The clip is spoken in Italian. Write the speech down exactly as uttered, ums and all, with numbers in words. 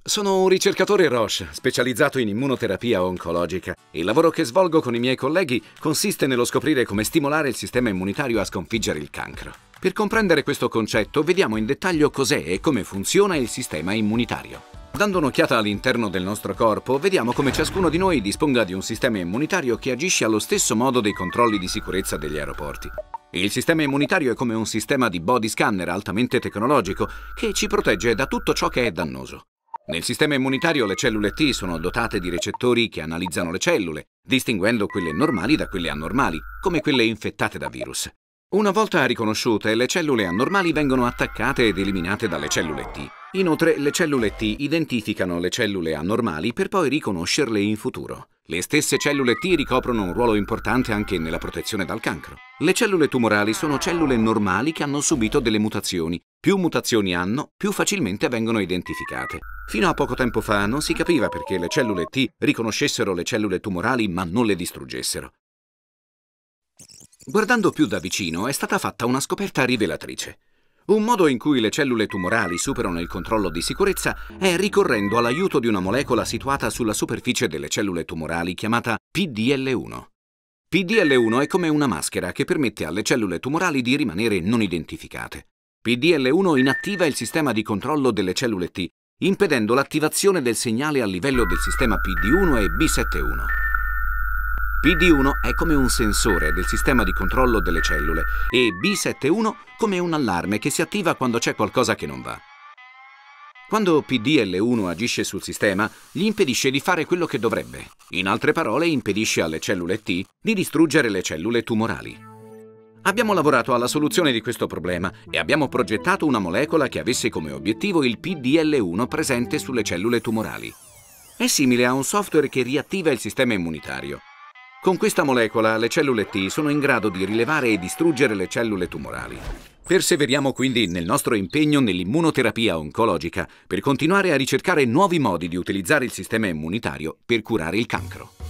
Sono un ricercatore Roche, specializzato in immunoterapia oncologica. Il lavoro che svolgo con i miei colleghi consiste nello scoprire come stimolare il sistema immunitario a sconfiggere il cancro. Per comprendere questo concetto, vediamo in dettaglio cos'è e come funziona il sistema immunitario. Dando un'occhiata all'interno del nostro corpo, vediamo come ciascuno di noi disponga di un sistema immunitario che agisce allo stesso modo dei controlli di sicurezza degli aeroporti. Il sistema immunitario è come un sistema di body scanner altamente tecnologico che ci protegge da tutto ciò che è dannoso. Nel sistema immunitario le cellule T sono dotate di recettori che analizzano le cellule, distinguendo quelle normali da quelle anormali, come quelle infettate da virus. Una volta riconosciute, le cellule anormali vengono attaccate ed eliminate dalle cellule T. Inoltre, le cellule T identificano le cellule anormali per poi riconoscerle in futuro. Le stesse cellule T ricoprono un ruolo importante anche nella protezione dal cancro. Le cellule tumorali sono cellule normali che hanno subito delle mutazioni. Più mutazioni hanno, più facilmente vengono identificate. Fino a poco tempo fa non si capiva perché le cellule T riconoscessero le cellule tumorali ma non le distruggessero. Guardando più da vicino è stata fatta una scoperta rivelatrice. Un modo in cui le cellule tumorali superano il controllo di sicurezza è ricorrendo all'aiuto di una molecola situata sulla superficie delle cellule tumorali chiamata P D L uno. P D L uno è come una maschera che permette alle cellule tumorali di rimanere non identificate. P D L uno inattiva il sistema di controllo delle cellule T, impedendo l'attivazione del segnale a livello del sistema P D uno e B settantuno. P D uno è come un sensore del sistema di controllo delle cellule e B settantuno come un allarme che si attiva quando c'è qualcosa che non va. Quando P D L uno agisce sul sistema, gli impedisce di fare quello che dovrebbe. In altre parole, impedisce alle cellule T di distruggere le cellule tumorali. Abbiamo lavorato alla soluzione di questo problema e abbiamo progettato una molecola che avesse come obiettivo il P D L uno presente sulle cellule tumorali. È simile a un software che riattiva il sistema immunitario. Con questa molecola le cellule T sono in grado di rilevare e distruggere le cellule tumorali. Perseveriamo quindi nel nostro impegno nell'immunoterapia oncologica per continuare a ricercare nuovi modi di utilizzare il sistema immunitario per curare il cancro.